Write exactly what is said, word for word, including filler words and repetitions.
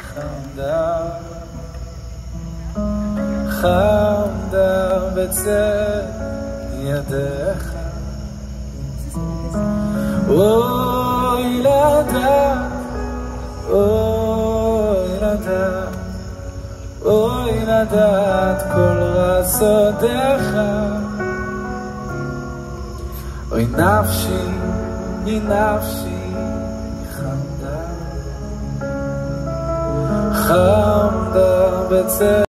חמדה, חמדה בצד ידיך. אוי לדעת, אוי לדעת, אוי לדעת כל רצונך. אוי נפשי, אוי נפשי, חמדה, חמדה בצד